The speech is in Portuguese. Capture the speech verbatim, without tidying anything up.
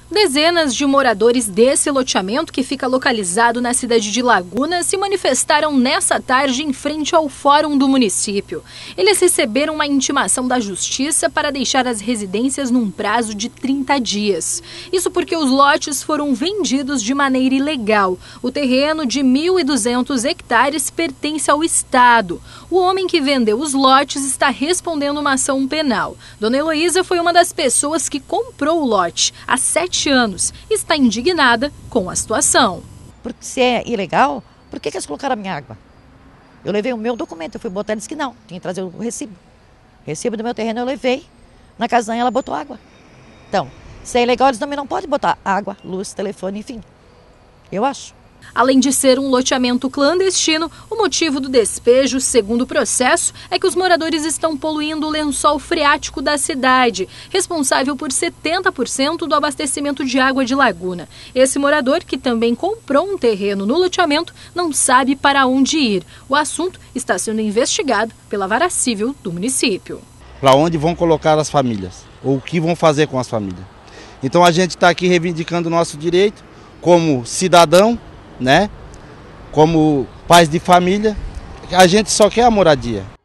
Dezenas de moradores desse loteamento, que fica localizado na cidade de Laguna, se manifestaram nessa tarde em frente ao fórum do município. Eles receberam uma intimação da justiça para deixar as residências num prazo de trinta dias. Isso porque os lotes foram vendidos de maneira ilegal. O terreno de mil e duzentos hectares pertence ao Estado. O homem que vendeu os lotes está respondendo uma ação penal. Dona Heloísa foi uma das pessoas que comprou o lote há sete anos. Está indignada com a situação. Porque se é ilegal, por que, que eles colocaram a minha água? Eu levei o meu documento, eu fui botar, ele disse que não, tinha que trazer o recibo. O recibo do meu terreno eu levei, na casanha ela botou água. Então, se é ilegal, eles também não podem botar água, luz, telefone, enfim. Eu acho. Além de ser um loteamento clandestino, o motivo do despejo, segundo o processo, é que os moradores estão poluindo o lençol freático da cidade, responsável por setenta por cento do abastecimento de água de Laguna. Esse morador, que também comprou um terreno no loteamento, não sabe para onde ir. O assunto está sendo investigado pela Vara Civil do município. Para onde vão colocar as famílias, ou o que vão fazer com as famílias. Então a gente está aqui reivindicando o nosso direito como cidadão, né? Como pais de família, a gente só quer a moradia.